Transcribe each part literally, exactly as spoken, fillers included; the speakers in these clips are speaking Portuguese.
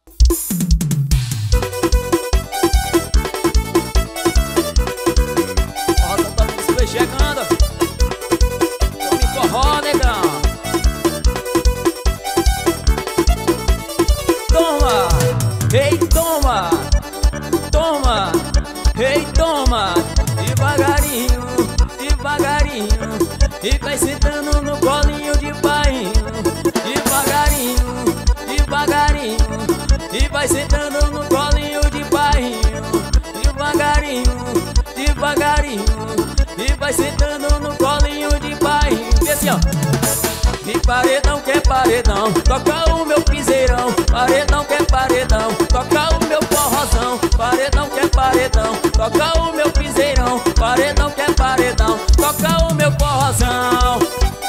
Forrozão Top dos Plays chegando. Tome forró, negão. Toma, ei, toma, toma, ei, toma. Devagarinho, devagarinho, e vai sentando no colinho de painho. Devagarinho, devagarinho, e vai sentando no colinho de painho. Devagarinho, devagarinho, e vai sentando no colinho de painho. E assim, ó. E paredão que é paredão, toca o meu piseirão. Paredão que é paredão, toca o meu forrozão. Paredão que é paredão, toca o meu piseirão. Paredão que é paredão, toca o meu forrozão.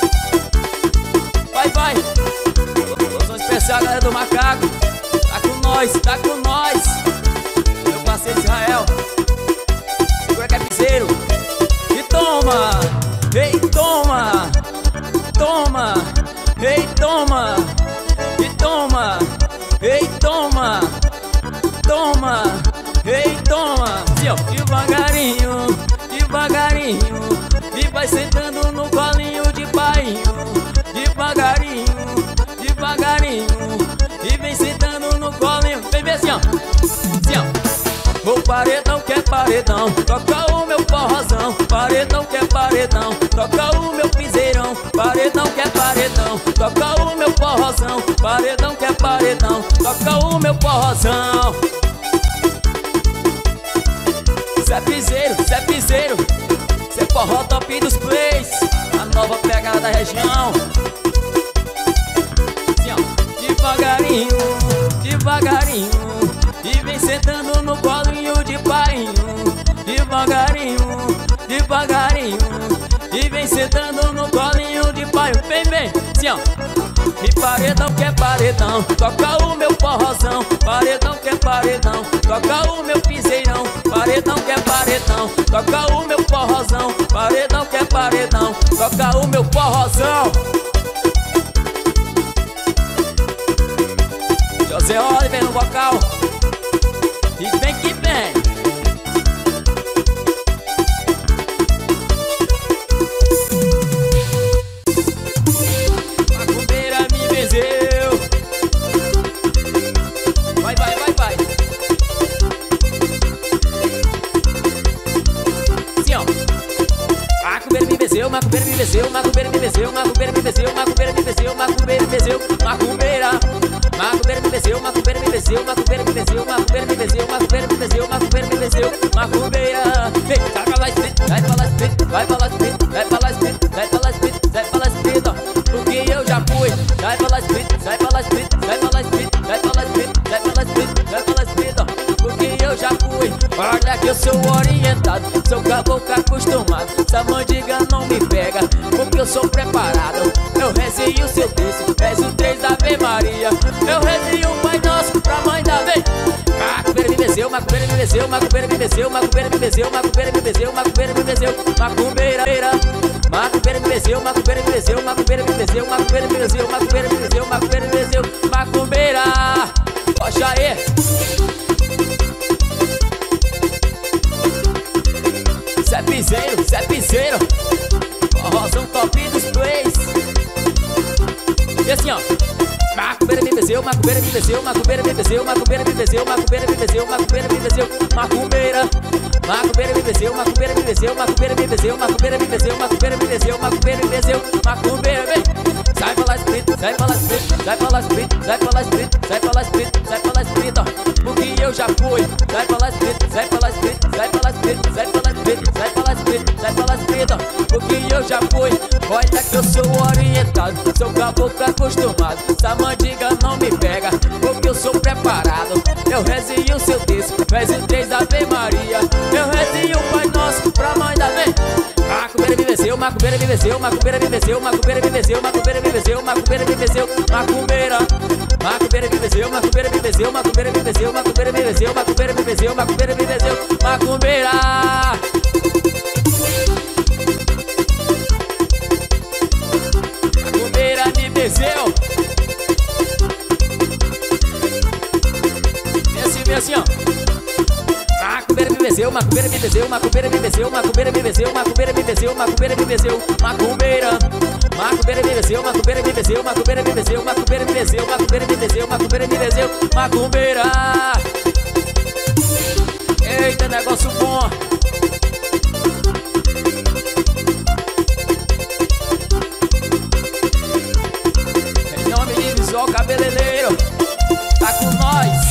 Vai, vai. Produção especial, galera do Macaco. Tá com nós, tá com nós. Meu parceiro Israel. Segura que é piseiro. E toma, ei, toma. Toma, ei, toma, e toma, ei, toma, toma, ei, toma. Assim, ó, devagarinho, devagarinho, e vai sentando no colinho de painho. Devagarinho, devagarinho, e vem sentando no colinho. Vem ver assim, ó, assim, ó. O paredão que é paredão, toca o meu forrozão. Paredão que é paredão, toca o meu piseirão. Paredão que é paredão, toca o meu forrozão. Paredão que é paredão, toca o meu forrozão. Cê é piseiro, cê é piseiro, cê é forró top dos plays, a nova pegada da região. Assim, ó, devagarinho, devagarinho, e vem sentando no colinho de painho. Devagarinho, devagarinho, e vem sentando no colinho de painho. Vem, vem, assim, ó. E paredão que é paredão, toca o meu forrozão. Paredão que é paredão, toca o meu piseirão. Paredão que é paredão, toca o meu forrozão. Paredão que é paredão, toca o meu forrozão. José Oliver no vocal. E vem que vem. Macumbeira me venceu. Vai, vai, vai, vai. Assim, ó. Macumbeira me venceu, macumbeira me venceu, macumbeira me venceu, macumbeira me venceu, macumbeira me venceu, macumbeira me venceu, macumbeira. Macumbeira me venceu, macumbeira me venceu, macumbeira me venceu, macumbeira me venceu, macumbeira me venceu, macumbeira me venceu, macumbeira. Vem, sai pra lá split, sai pra lá split, vai pra lá split, sai pra lá split, sai pra lá split, sai pra lá split, ó. Porque eu já fui, sai pra lá split, sai pra lá split, sai pra lá split, sai pra lá split, sai pra lá split, sai pra lá split, ó. Porque eu já fui, olha que eu sou orientado, sou caboclo acostumado, essa mandiga não me pega, porque eu sou preparado. Eu rezei o seu texto, rezo três Ave Maria. Eu rezei o Pai Nosso pra mãe da vez. Macumbeira me venceu, macumbeira me venceu, macumbeira me venceu, macumbeira me venceu, macumbeira me venceu, macumbeira me venceu, macumbeira. Macumbeira me venceu, macumbeira me venceu, macumbeira me venceu, macumbeira me venceu, macumbeira me venceu, macumbeira me venceu, macumbeira. Poxa aí. Cê é piseiro, cê é piseiro, forrozão top dos plays. E assim, ó. Macumbeira me venceu, macumbeira me venceu, macumbeira me venceu, macumbeira me venceu, macumbeira me venceu, macumbeira me venceu, macumbeira. Macumbeira me venceu, macumbeira me venceu, macumbeira me venceu, macumbeira me venceu, macumbeira me venceu, macumbeira me venceu, macumbeira, vem. Sai pra lá split, sai pra lá split, sai pra lá split, sai pra lá split, sai pra lá split, sai pra lá split, ó. Porque eu já fui, sai pra lá split, sai pra lá split, sai pra lá split, sai pra lá split, sai pra lá split, sai pra lá split, ó. Porque eu já fui, olha que eu sou orientado, sou caboclo acostumado, essa mandiga não me pega, porque eu sou preparado. Eu rezei o seu texto, rezo três Ave Maria. Eu rezei o Pai Nosso pra mãe da vez. Macumbeira me venceu, macumbeira me venceu, macumbeira me venceu, macumbeira me venceu, macumbeira me venceu, macumbeira me venceu, macumbeira. Macumbeira me venceu, macumbeira me venceu, macumbeira me venceu, macumbeira me venceu, macumbeira me venceu, macumbeira me venceu, macumbeira. Macumbeira me venceu. bem assim, ó. Macumbeira me venceu, macumbeira me venceu, macumbeira me venceu, macumbeira me venceu, macumbeira me venceu, macumbeira me venceu, macumbeira. Macumbeira me venceu, macumbeira me venceu, macumbeira me venceu, macumbeira me venceu, macumbeira me venceu, macumbeira me venceu, macumbeira. Eita, negócio bom. Em nome de Visual Cabeleireiro, tá com nós.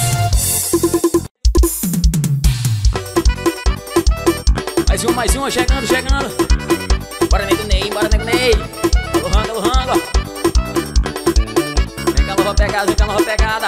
Mais um, mais um, chegando, chegando. Bora, nego Ney, bora, nego Ney. Alô, rango, alô, rango. Vem cá, nova pegada, vem cá, nova pegada.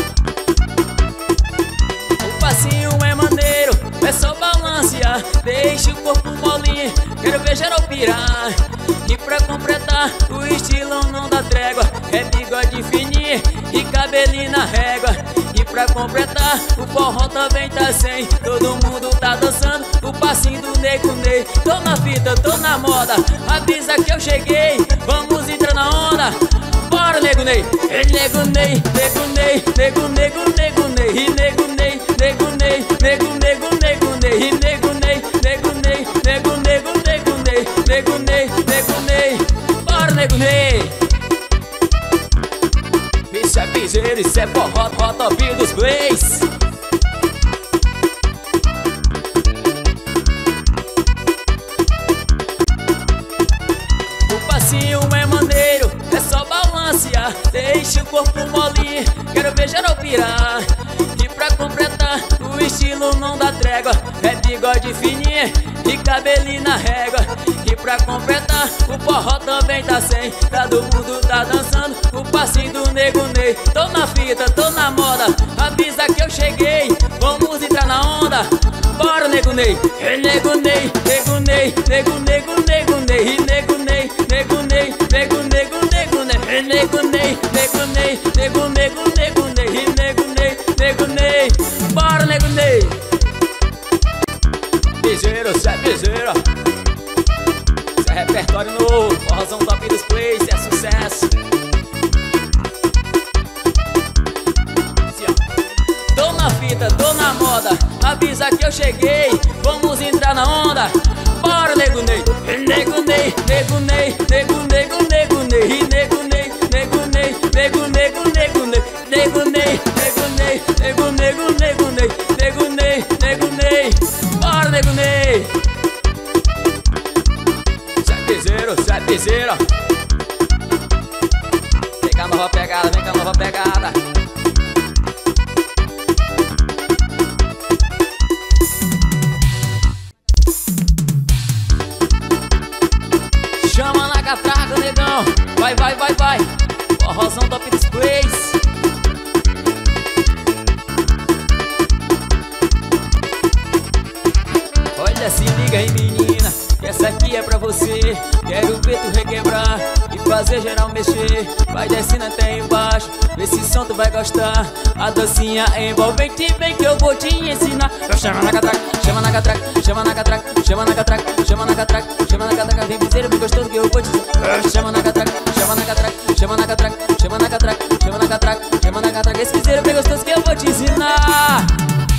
O passinho é maneiro, é só balancear. Deixa o corpo molinho, quero ver geral pirar. E pra completar, o estilo não dá trégua. É bigode fininho e cabelinho na régua. E pra completar, o forró também tá sem. Todo mundo tá dançando o passinho do Nego Ney. Tô na fita, tô na moda, avisa que eu cheguei. Vamos entrar na onda, bora Nego Ney. Ei, Nego Ney, Nego Ney, Nego, Nego, Nego Ney. E Nego Ney, Nego Ney, Nego, Nego, Nego Ney. E Nego Ney, Nego Ney, Nego, Nego, Nego Ney. Nego Ney, Nego Ney, bora Nego Ney. Isso é piseiro, isso é forró, forró top dos plays. O passinho é maneiro, é só balancear. Deixa o corpo molinho, quero ver geral pirar. E pra completar, o estilo não dá trégua. É bigode fininho e cabelinho na régua. E pra completar, o forró também tá sem. Todo mundo tá dançando o passinho do Nego Ney. Tô na fita, tô na moda, avisa que eu cheguei. Vamos entrar na onda, bora Nego Ney. Ei, Nego Ney, Nego Ney, Nego, Nego, Nego Ney. E Nego Ney, Nego Ney, Nego, Nego, Nego Ney. Ei, Nego Ney, Nego Ney, Nego, Nego, Nego Ney. E Nego Ney, Nego Ney, bora Nego Ney. Piseiro, cê é piseiro. Isso é repertório novo, forrozão top dos plays, é sucesso. Tô na fita, tô na moda, avisa que eu cheguei. Vamos entrar na onda, bora Nego Ney. Nego Ney, Nego Ney, Nego, Nego, Nego Ney. E Nego Ney, Nego Ney, Nego, Nego, Nego Ney. Nego Ney, Nego Ney, Nego, Nego, Nego Ney. Nego Ney, Nego Ney, bora Nego Ney. Cê é piseiro, cê é piseiro. Vem cá, nova pegada, vem cá, nova pegada. Chama na catraca, negão. Vai, vai, vai, vai. Forrozão top dos plays. Olha, se liga aí, menina, que essa aqui é pra você. Quero ver tu requebrar e fazer geral mexer. Vai descendo até embaixo, vê se som tu vai gostar. A dancinha envolvente, vem que eu vou te ensinar. Chama na catraca, chama na catraca, chama na catraca, chama na catraca, chama na catraca, chama na catraca. Vem piseiro bem gostoso que eu vou te ensinar. Chama na catraca, chama na catraca, chama na catraca, chama na catraca, chama na catraca, chama na catraca. Esse piseiro bem gostoso que eu vou te ensinar.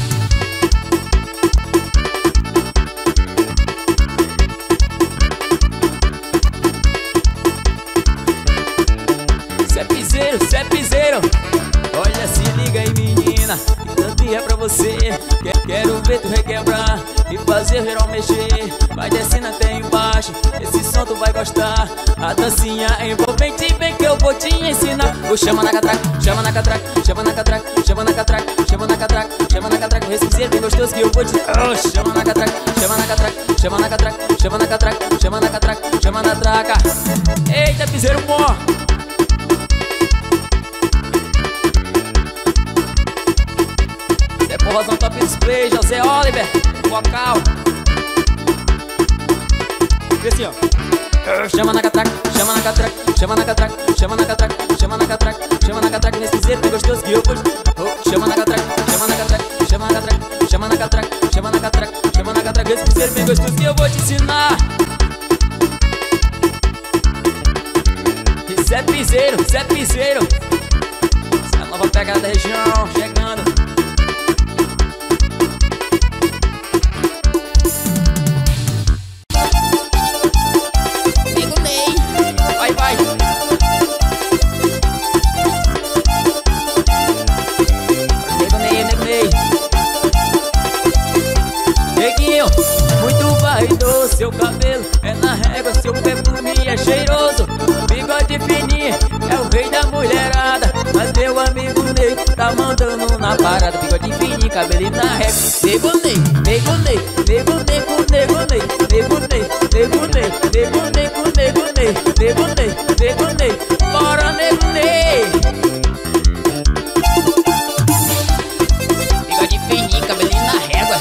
Cê é piseiro, cê é piseiro. Olha, se liga aí, menina, que tanto é pra você. Quero ver tu requebrar e fazer geral mexer. Vai descendo até embaixo, esse som tu vai gostar. A dancinha envolvente, vem que eu vou te ensinar. O chama na catraca, chama na catraca, chama na catraca, chama na catraca, chama na catraca, chama na catraca. Esse piseiro bem gostoso que eu vou te oh, chama na catraca, chama na catraca, chama na catraca, chama na catraca, chama na catraca, chama na traca. Eita, piseiro bom. Forrozão top display, José Oliver, vocal. E assim, ó. Chama na catraca, chama na catraca, chama na catraca, chama na catraca, chama na catraca, chama na catraca. Nesse piseiro bem gostoso que eu vou. Oh, chama na catraca, chama na catraca, chama na catraca, chama na catraca, chama na catraca, chama na catraca. Esse piseiro bem gostoso que eu vou te ensinar. Isso é piseiro, isso é piseiro. Essa é a nova pegada da região, chegando. na parada, bigode fininho, cabelinho na régua. Nego Ney, nego Ney, nego nego, nego Ney, nego Ney, nego Ney, nego nego, nego Ney, nego Ney, nego Ney, bora nego Ney. Bigode fininho, cabelinho na régua.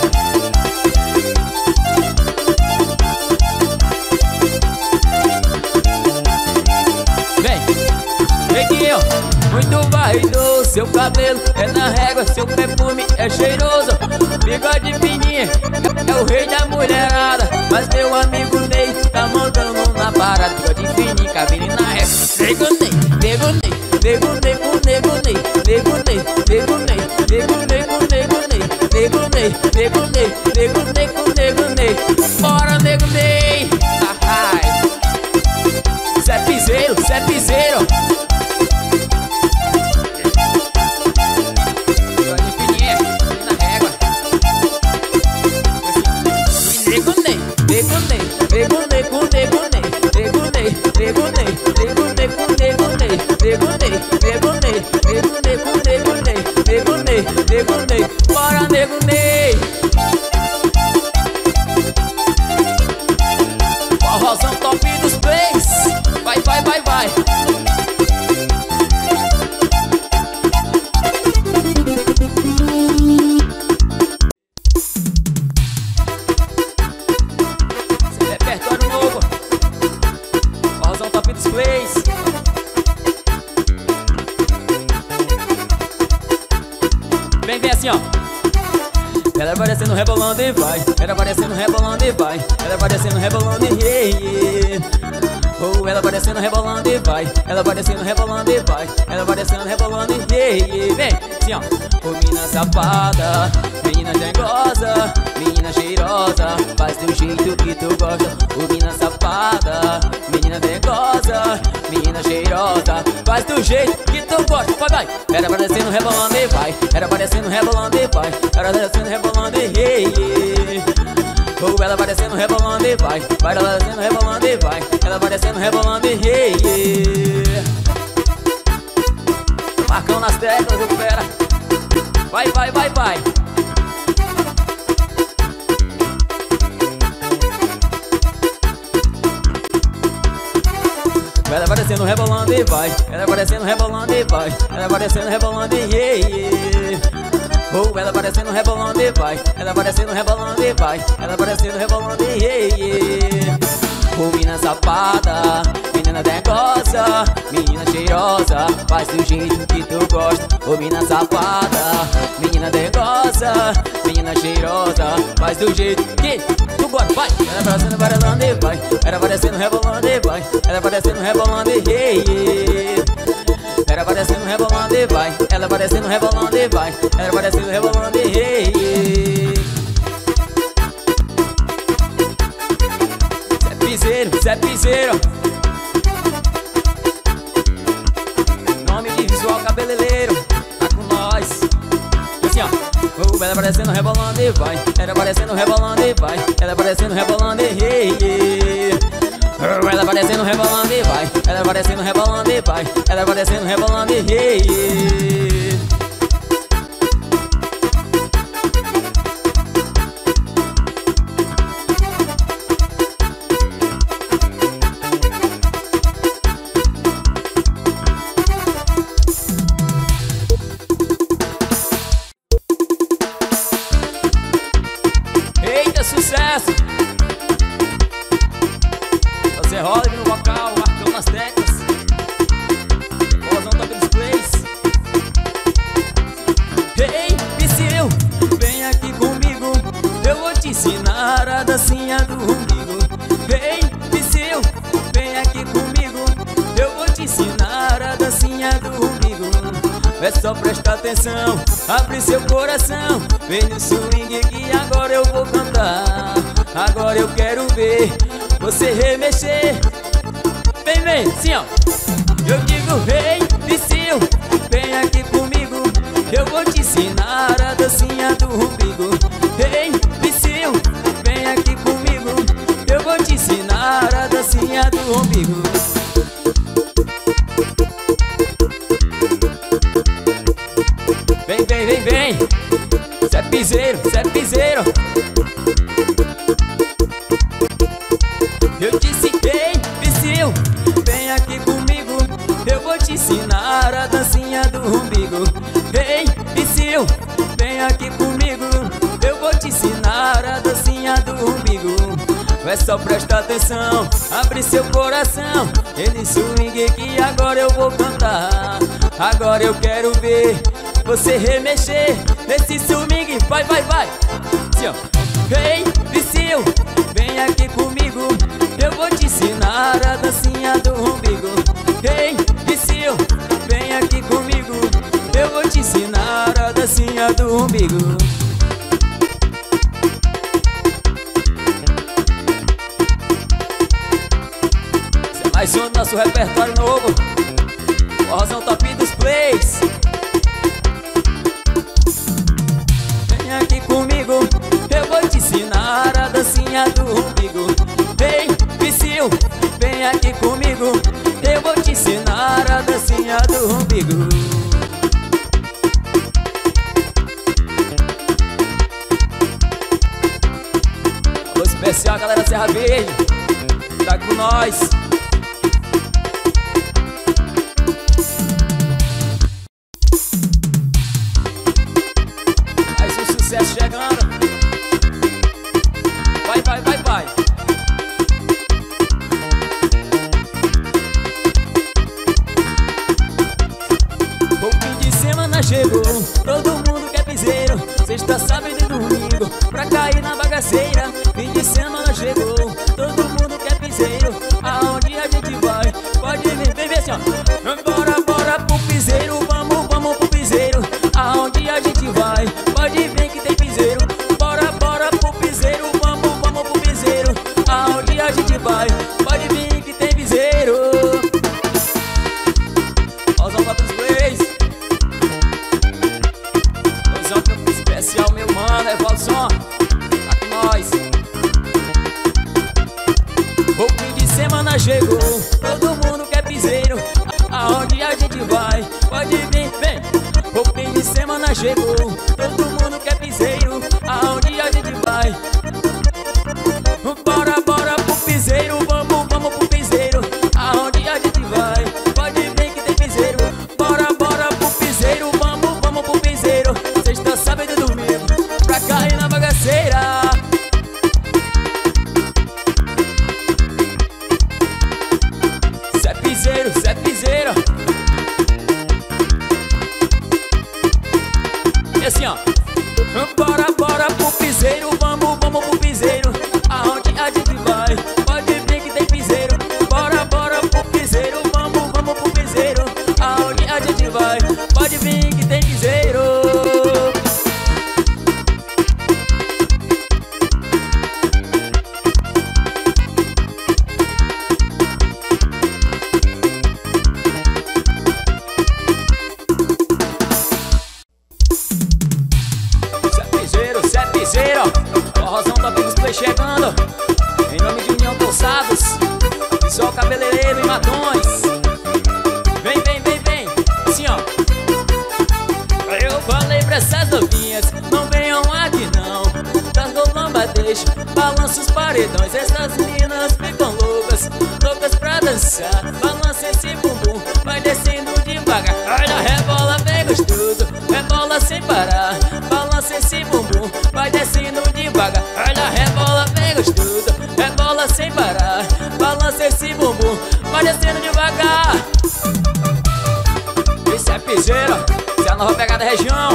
Vem, vem que eu, muito vaidoso, seu cabelo é na régua, seu perfume é cheiroso. Bigode fininho, é o rei da mulherada, mas meu amigo Ney tá mandando na parada. Bigode fininho, cabelinho na régua. Nego Ney, nego Ney, nego nego, nego Ney, nego Ney, nego Ney, nego nego, nego Ney, nego Ney, nego Ney, nego nego, nego Ney, bora nego Ney. Ai, Zé Piseiro, Zé Piseiro. Bigode fininho, na régua. Nego Ney, nego Ney, nego nego, nego Ney, nego Ney, nego Ney, nego nego, nego Ney, nego Ney, nego Ney, nego nego, nego Ney, nego Ney, nego Ney, bora nego Ney. Forrozão top dos plays. Vai, vai, vai, vai. Esse repertório novo. Forrozão top dos plays. Vem, vem assim, ó. Ela vai descendo, rebolando e vai. Ela vai descendo, rebolando e vai. Ela vai descendo, rebolando e yeah, yeah. Oh, ela vai descendo, rebolando e vai. Ela vai descendo, rebolando e vai. Ela vai descendo, rebolando e yeah, yeah. Vem, assim ó. Ô menina safada, menina dengosa, menina cheirosa, faz do jeito que tu gosta. Ô menina safada, menina dengosa, menina cheirosa, faz do jeito que tu gosta. Vai, vai. Ela vai descendo, rebolando e vai. Ela vai descendo, rebolando e vai. Ela vai descendo, rebolando e yeah, yeah. Oh, ela vai descendo, rebolando e vai. Vai, ela descendo, rebolando e vai. Ela vai descendo, rebolando e yeah, yeah. Marcão nas teclas, recupera. Vai, vai, vai, vai. Ela vai descendo, rebolando e vai. Ela vai descendo, rebolando e vai. Ela vai descendo, rebolando e yeah, yeah. Oh, ela vai descendo, rebolando e vai. Ela vai descendo, rebolando e vai. Ela vai descendo, rebolando e yeah, yeah. Oh, menina safada, menina dengosa, menina cheirosa, faz do jeito que tu gosta. Oh, menina safada, menina dengosa, menina cheirosa, faz do jeito que tu gosta. Vai, ela vai descendo, rebolando e vai. Ela vai descendo, rebolando e vai. Ela vai descendo, rebolando e yeah, yeah. Ela vai descendo, rebolando e vai. Ela vai descendo, rebolando e vai. Ela vai descendo, rebolando e yeah, yeah. Zé Piseiro, Zé Piseiro. Nome de visual cabeleireiro, tá com nós. Assim ó. Oh, ela vai descendo, rebolando e vai. Ela vai descendo, rebolando e vai. Ela vai descendo, rebolando e yeah, yeah. Ela vai descendo, rebolando e vai. Ela vai descendo, rebolando e vai. Ela vai descendo, rebolando e yeah, yeah. Eita, sucesso! Você rola no vocal, marcão nas teclas. Forrozão top dos plays. Ei, Psyu, vem aqui comigo, eu vou te ensinar a dancinha do umbigo. Ei, Psyu, vem aqui comigo, eu vou te ensinar a dancinha do umbigo. É só prestar atenção, abre seu coração, vem no swing que agora eu vou cantar. Agora eu quero ver você remexer. Vem, vem, sim ó. Eu digo, ei, Psyu, vem aqui comigo, eu vou te ensinar a dancinha do umbigo. Ei, Psyu, vem aqui comigo, eu vou te ensinar a dancinha do umbigo. Vem, vem, vem, vem. vem. Zé Piseiro, Zé Piseiro. Eu disse, ei, Pissil, vem aqui comigo, eu vou te ensinar a dancinha do umbigo. Ei, Pissil, vem aqui comigo, eu vou te ensinar a dancinha do umbigo. É só prestar atenção, abre seu coração, ele swing que agora eu vou cantar. Agora eu quero ver você remexer nesse swing, vai, vai, vai. Assim, ó. Ei, Pissil, vem aqui comigo, eu vou te ensinar a dancinha do umbigo. Ei, Pissil, vem aqui comigo, eu vou te ensinar a dancinha do umbigo. Esse é mais um do nosso repertório novo, Forrozão Top dos Plays. Vem aqui comigo, eu vou te ensinar a dancinha do umbigo. Ei, Pissil, vem aqui comigo, eu vou te ensinar a dancinha do umbigo. Alô especial, galera Serra Verde, tá com nós. Mais um sucesso chegando. Vai, vai, vai, vai. O fim de semana chegou, todo mundo quer piseiro. Sexta, sábado e domingo, pra cair na bagaceira. Fim de semana chegou, todo mundo quer piseiro. Aonde a gente vai, pode vir, vem ver assim, ó. Bora, bora pro piseiro, vamos, vamos pro piseiro. Aonde a gente vai, pode vir que tem piseiro. Bora, bora pro piseiro, vamos, vamos pro piseiro. Aonde a gente vai, pode vir que tem piseiro. Forrozão Top dos Plays. Forrozão Top especial, meu mano, é Valson, tá com nós. O fim de semana chegou, todo mundo quer piseiro. Aonde a gente vai, pode vir, vem. O fim de semana chegou, todo mundo quer piseiro. Aonde a gente vai, bora, bora pro piseiro, vamos, vamos pro piseiro. Aonde a gente vai, pode vir que tem piseiro. Bora, bora pro piseiro, vamos, vamos pro piseiro. Sexta, sábado e domingo, pra cair na bagaceira. Zé Piseiro, Zé Piseiro. E assim, ó. Bora, bora pro piseiro, vamos, vamos pro piseiro. Aonde a gente vai, pode vir que tem piseiro. Bora, bora pro piseiro, vamos, vamos pro piseiro. Aonde a gente vai, pode vir que tem piseiro. Forrozão Top dos Plays chegando, em nome de União Calçados, Visual Cabeleireiro e Matões. Vem, vem, vem, vem, assim ó. Eu falei pra essas novinhas, não venham aqui não. Das golamba deixa, balança os paredões. Essas meninas ficam loucas, loucas pra dançar. Balança esse bumbum, vai descendo devagar. Olha, rebola bem gostoso, rebola sem parar. Balança esse bumbum, vai descendo devagar. Olha, rebola bem gostoso, rebola sem parar. Balança esse bumbum, vai descendo devagar. Esse é piseiro, essa é a nova pegada da região.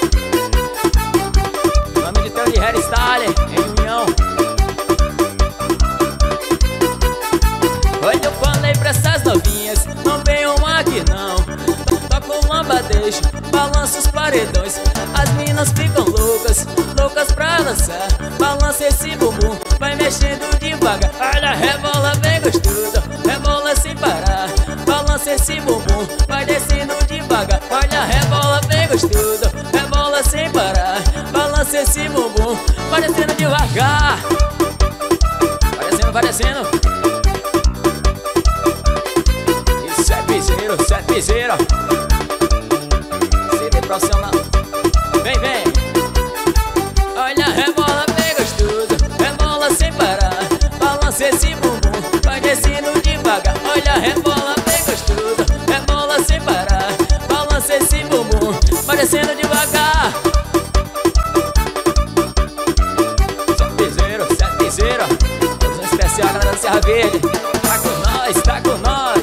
Nome de Tony Hairstyle, em união. Olha, eu falei pra essas novinhas, não venham aqui não. Toca o lamba, deixa, balança os paredões. As minas ficam loucas, loucas pra dançar. Balança esse bumbum, vai mexendo devagar. Olha, rebola bem gostoso, rebola sem parar. Balança esse bumbum, vai descendo devagar. Olha, rebola bem gostoso, rebola sem parar. Balança esse bumbum, vai descendo devagar. Vai descendo, vai descendo. Isso é piseiro, isso é piseiro. C D profissional. Vem, vem. rebola bem gostoso, rebola sem parar. Balança esse bumbum, vai descendo devagar. Sete piseiro, sete piseiro, um especial galera da Serra Verde. Tá com nós, tá com nós.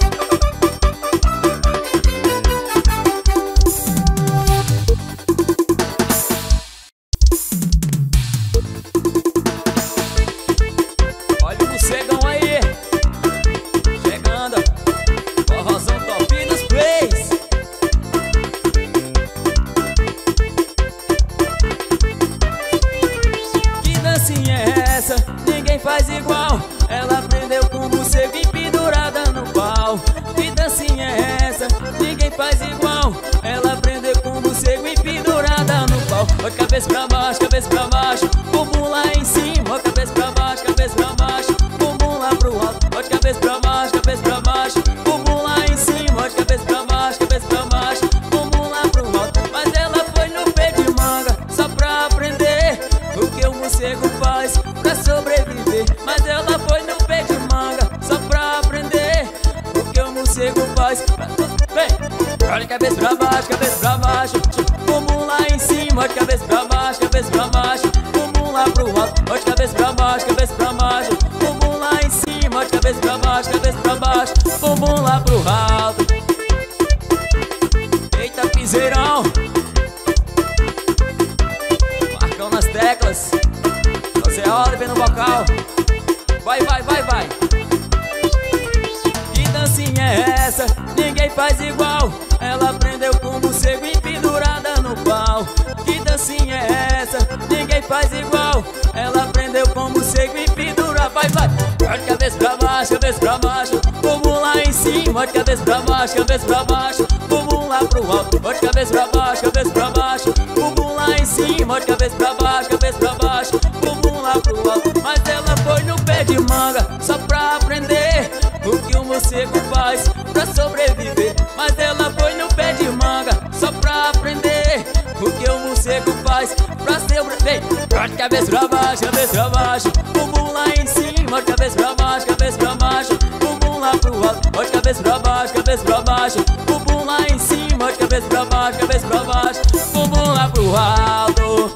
Ninguém faz igual. Ela aprendeu com morcego pendurada no pau. Que dancinha é essa? Ninguém faz igual. Ela aprendeu com morcego pendurada no pau. Ó, cabeça pra baixo, cabeça pra baixo, bumbum lá em cima. Ó, cabeça pra baixo, cabeça pra baixo, bumbum lá pro alto. Ó, cabeça pra baixo, cabeça pra baixo, bumbum lá em cima. Ó, cabeça pra baixo, cabeça pra baixo, bumbum lá pro alto. Mas ela foi no pé de manga só pra aprender o que o morcego faz pra sobreviver. Mas ela foi no pé de manga só pra aprender o que o morcego faz pra... Vem! Olha cabeça pra baixo, cabeça pra baixo, bumbum lá em cima. Olha cabeça pra baixo, cabeça pra baixo, bumbum lá pro alto. Olha cabeça pra baixo, cabeça pra baixo, bumbum lá em cima. Olha cabeça pra baixo, cabeça pra baixo, bumbum lá pro alto. Eita piseirão, marcão nas teclas. Você olha bem no vocal. Vai, vai, vai, vai. Que dancinha é essa? Ninguém faz igual. Ela aprendeu com morcego pendurada no pau. Que dancinha é essa? Ninguém faz igual. Ela aprendeu com morcego pendurada. Vai, vai. Olha cabeça pra baixo, cabeça pra baixo, bumbum lá em cima. Olha cabeça pra baixo, cabeça pra baixo, bumbum lá pro alto. Olha cabeça pra baixo, cabeça pra baixo, bumbum lá em cima. Olha cabeça pra baixo, cabeça pra baixo, bumbum lá pro alto. Mas ela foi no pé de manga só pra aprender o que o morcego faz pra sobreviver. Mas ela foi no pé de manga só pra aprender o que o morcego faz pra sobreviver. Olha cabeça pra baixo, cabeça pra baixo, bumbum lá em cima. Olha cabeça pra baixo, cabeça pra baixo, bumbum lá pro alto. Olha cabeça pra baixo, cabeça pra baixo, bumbum lá em cima. Olha cabeça pra baixo, cabeça pra baixo, bumbum lá pro alto.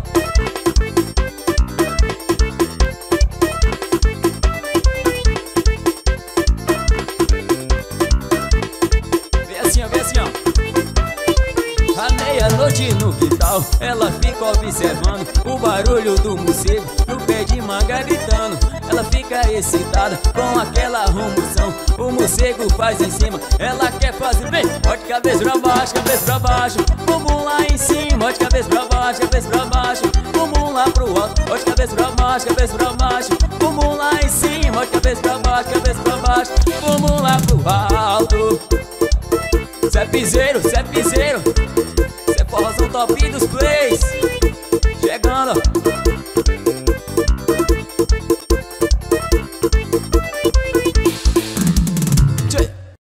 Meia-noite no quintal, ela fica observando o barulho do morcego no pé de manga gritando. Ela fica excitada com aquela rumoção. O morcego faz em cima, ela quer fazer bem. Bote cabeça pra baixo, cabeça pra baixo, bumbum lá em cima. Bote cabeça pra baixo, cabeça pra baixo, bumbum lá pro alto. Bote cabeça pra baixo, cabeça pra baixo, bumbum lá em cima. Bote cabeça pra baixo, cabeça pra baixo, bumbum lá pro alto. Zé Piseiro, Zé Piseiro, Zé Forrozão top dos plays.